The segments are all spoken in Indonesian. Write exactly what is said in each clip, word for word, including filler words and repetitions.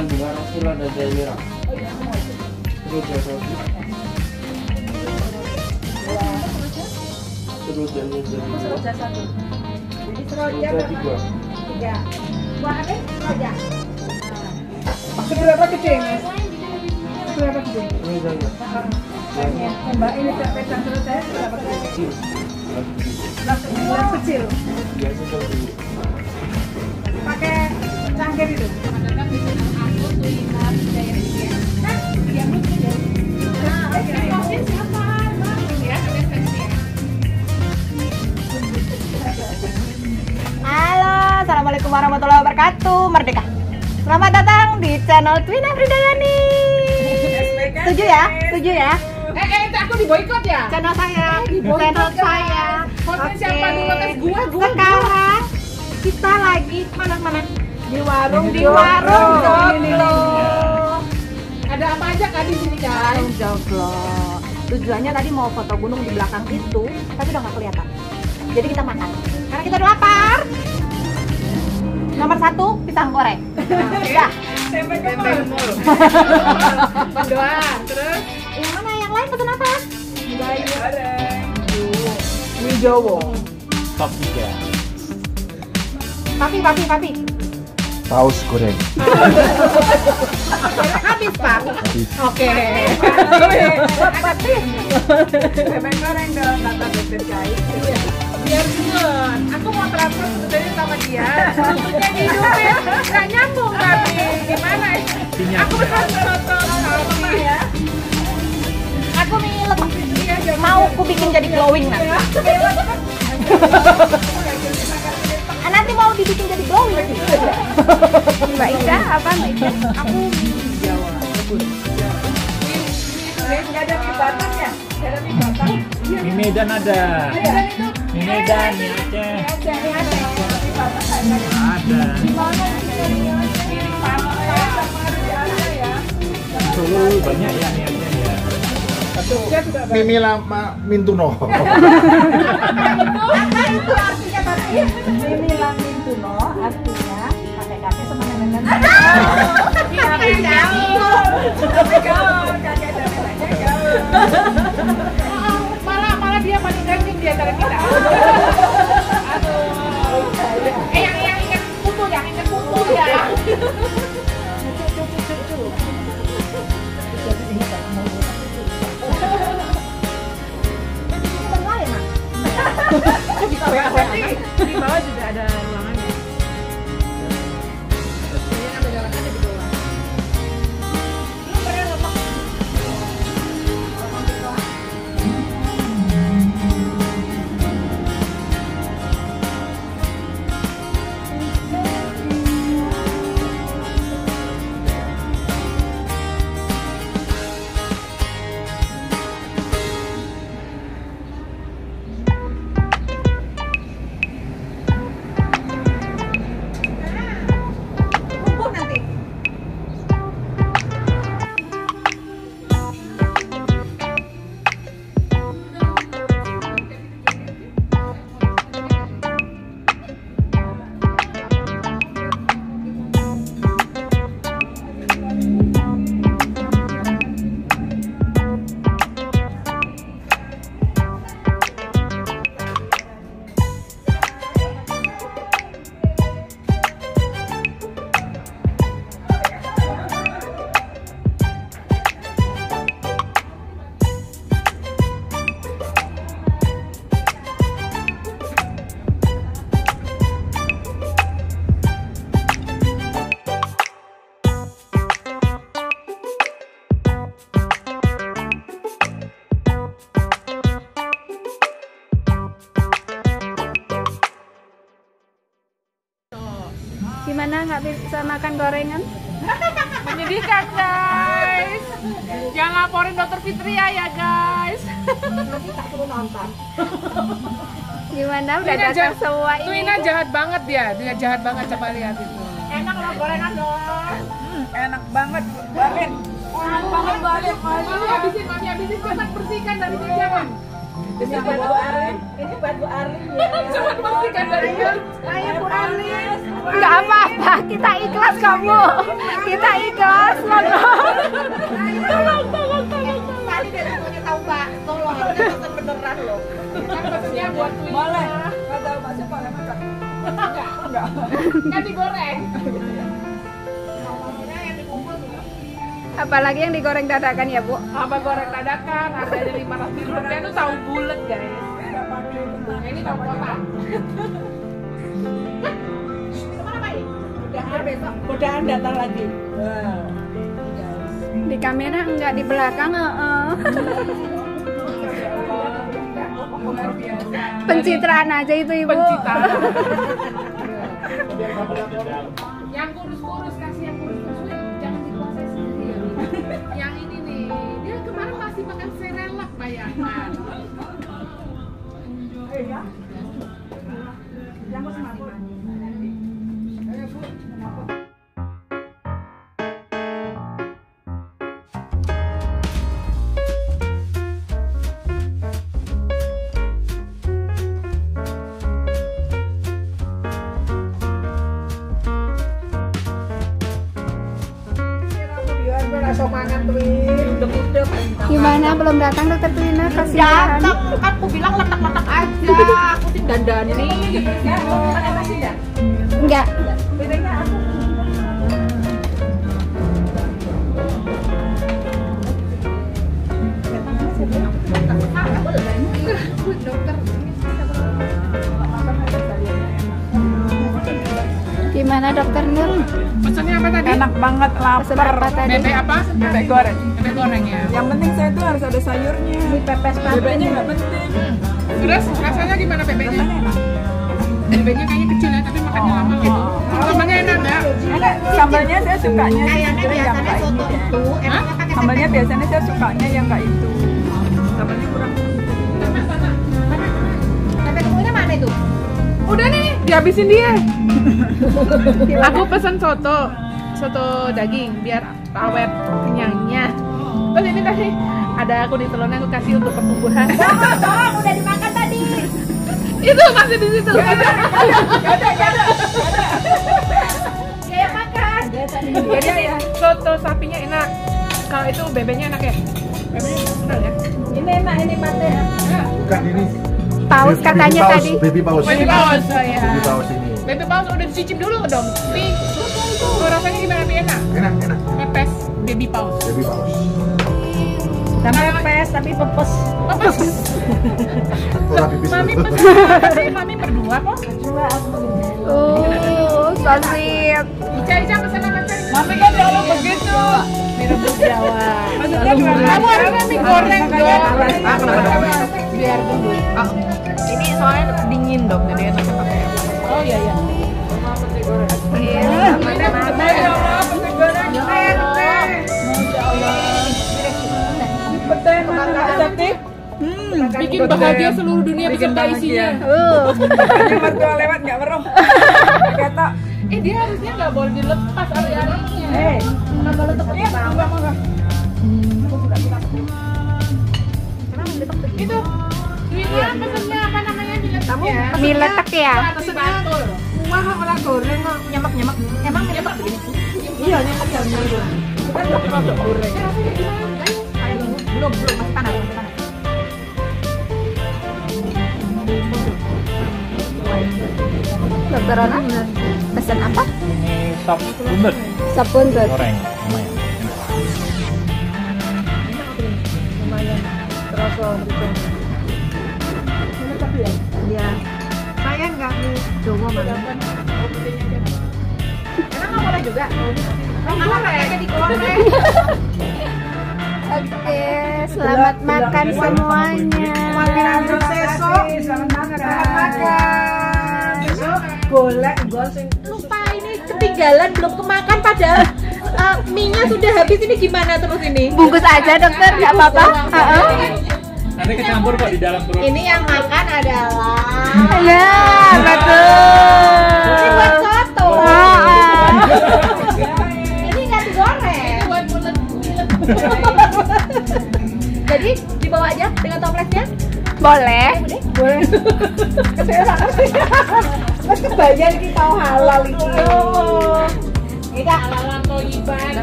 bunga rosila dan jahe merah. Terus ya sosis. Terus jahe jadi dua. satu. Jadi Seroja tiga. Tiga. Buah apa? Seroja. Seberapa gede, Mas? Seberapa gede? Ini jahe. Banyak. Mbak ini pesan terus saya seberapa gede? Kecil. Yang kecil. Biasa kalau Pakai cangkir itu. Kan di channel aku Tuinar Hidayah India. Nah, dia lucu ya. Nah, Fansnya siapa? Bang, ya, ada fansnya. Halo, assalamualaikum warahmatullahi wabarakatuh. Merdeka. Selamat datang di channel Tuinar Hidayani. Setuju ya? Setuju ya? Eh, eh, aku di boykot ya? Channel saya, Diboykot channel kan? saya. Hostnya Oke. siapa dulu? Tes gua, gua, Sekarang kita lagi mana-mana di warung di warung joglo. Ada apa aja kan di sini, guys? Warung joglo. Tujuannya tadi mau foto gunung di belakang itu, tapi udah nggak kelihatan. Jadi kita makan. Karena kita udah lapar. Nomor satu pisang goreng. Ya. Tempe gemol. Doang, terus Yang mana? Yang lain pesan apa? Bayu goreng. Wijowo. top tiga. Papi, papi, papi. Paus goreng. Habis, Pak. Oke. Ada tim. Tempe goreng dong, kata dokter guys. Biar duluan. Aku mau transfer sebetulnya sama dia. Tentunya dihidupin. Gak nyambung tapi gimana? Aku pesan soto sama ya. Aku mie lemak. Mau aku bikin jadi glowing nanti. Ah, nanti mau dibikin jadi glowing. Mbak Ida, apa Mbak Ida? Aku mie Jawa. Nggak ada mie batang ya? Nggak ada mie batang. Di Medan ada. Medan itu? Di Medan, di Aceh. Ada, ada. Mie batang ada. Ada. Di mana sih mie pantai sama ada ya? Solo banyak ya di Aceh ya. Jogja juga banyak. Mimi lama Mintuno. Apa itu artinya tadi? Mimi lamin tuno artinya pakai kakek sama nenek. Tapi jauh. Tapi gaul, kakek dan neneknya gaul. Malah malah dia paling ganteng di antara kita. Aduh. Eh yang yang ingat putu, yang ingat putu ya. Cucu cucu cucu. Di bawah juga ada ruangannya. Ini ada jalanannya di bawah. Lu pernah lemak? Kumpul nanti. Gimana nggak bisa makan gorengan? Menyedihkan guys. Jangan laporin dokter Fitria ya guys. Gimana udah Tuina datang jahat- semua ini? Tuina jahat banget dia, dia jahat banget, coba lihat itu. Enak loh gorengan dong. Enak banget, balik. Enak banget balik. Mami habisin, mami habisin, cepat bersihkan dari jajanan. Ini buat Bu Arlin, ini buat Bu Arlin ya. Cepat pastikan dari Ayo, ayo Bu Arlin. Nggak apa-apa, kita ikhlas kamu. Kita ikhlas, tolong. Tolong, tolong, tolong. Tadi dari semuanya tahu Pak, tolong kita pesan beneran loh. Kan maksudnya buat Twina. Boleh. Kata bakso boleh makan. Enggak. Enggak. Kan digoreng. Apalagi yang digoreng dadakan ya Bu. Apa goreng dadakan, harganya lima ratus rupiah itu tahu bulat guys. Nah, ini tahu kotak. Kemana Pak ini? Udahan besok. Udahan datang lagi. Wah. Di kamera enggak, di belakang. heeh. Luar biasa. Pencitraan aja itu Ibu. Pencitraan. Yang kurus-kurus kasih yang kurus-kurus, Wih, jangan dikuasai sendiri. Yang ini nih, dia kemarin masih makan serelak bayangkan. Eh ya. Yang mau sama Bu. Ayo Bu. Langsung makan tuh, udek-udek. Gimana belum datang Dokter Twina? Kasihan. Datang, aku bilang letak-letak aja. Aku sih dandanin. Ya, mau makan nasi enggak? Enggak. Bedanya aku. Dokter, Gimana Dokter Nur? pesannya apa tadi? Enak banget, Pesan lapar. apa tadi? Bebek apa? Bebek goreng. Bebek goreng ya. Yang penting saya tuh harus ada sayurnya. Ini pepes Bebeknya nggak penting. Terus rasanya gimana bebeknya? Rasanya enak. Bebeknya kayaknya kecil ya, tapi makannya lama gitu. Sambalnya enak nggak? Enak. Sambalnya saya sukanya Kayaknya justru yang biasanya kayak soto ini. itu enaknya pakai Sambalnya biasanya saya sukanya yang kayak itu. Sambalnya kurang. Sampai kemudian mana itu? Udah nih, dihabisin dia. Aku pesan soto, soto daging biar awet kenyangnya. Terus ini tadi ada kulit telurnya aku kasih untuk pertumbuhan. Tolong, udah dimakan tadi. Itu masih di situ. Saya makan. Jadi nih, soto sapinya enak. Kalau itu bebeknya enak ya? Bebeknya benar ya? Ini enak, ini mate. Bukan ini. Paus Baby katanya paus, tadi. Baby paus. Baby paus, oh ya. Baby paus ini. Baby paus udah dicicip dulu dong. Tapi tuh rasanya gimana? Tapi enak. Enak, enak. Pepes baby paus. Baby paus. Dan pepes tapi pepes. Pepes. Ora pipis. Mami pesen. Tapi mami berdua kok. Oh, so sweet. Ica Ica pesen apa Ica? Mami kan selalu begitu. Mie rebus Jawa. Maksudnya gimana? Kamu harusnya mie goreng dong. Ah, kenapa dong? Biar dulu. Ini soalnya dingin dong, jadi enaknya pakai. Oh iya iya. Mate mate. Ya Allah, pete goreng. Ya Allah. Masya Allah. Pete mate sakit. Hmm, Bikin bahagia seluruh dunia beserta isinya. Uh. Ini mertua lewat nggak merem. Kata, Eh dia harusnya nggak boleh dilepas ari-arinya. eh, nggak boleh tetap ya, enggak enggak. Itu. Wina pesennya apa namanya? Kamu Mie letek ya? pesen batul. Wah, orang goreng kok nyemak-nyemak. Emang mie letek begini? Iya, nyemak yang itu. Kita nggak masuk goreng. Belum, belum masih panas, masih panas. Dokter Rona, pesan apa? Ini sop buntut Sop buntut. goreng lumayan enak. Lumayan. Terasa gitu. Ini tapi ya. Iya. Saya enggak mie Jawa mana? Emang nggak boleh juga? Emang pakai digoreng? Oke, selamat makan semuanya. Selamat makan. Golek, gol sing Lupa ini ketinggalan belum kemakan padahal uh, mie-nya sudah habis, ini gimana terus ini? Bungkus aja dokter, nggak apa-apa. Nanti kecampur kok di dalam perut. Ini yang makan adalah. Ya betul. Ini buat soto. Ini nggak digoreng. Buat bulat. Jadi dibawa aja dengan toplesnya. Boleh. Boleh. Saya tak ngerti. Mas kebayang iki tau halal iki. Ini Kak. Halalan toyiban.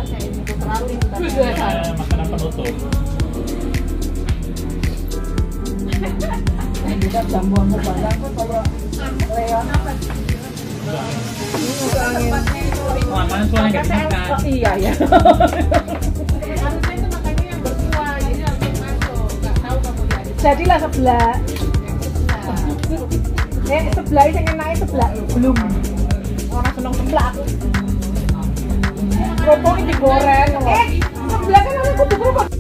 Eh, makanan penutup. Kita jamuan kebayang kok kalau Leon apa? Lamaran soalnya nggak dimakan. Oh iya ya. Harusnya itu makannya yang berkuah, jadi langsung masuk. Nggak tahu kamu jadi. Jadilah sebelah. Eh sebelah yang enaknya sebelah belum. Orang seneng sebelah aku. Kerupuk ini digoreng. Eh sebelah kan aku kudu kerupuk.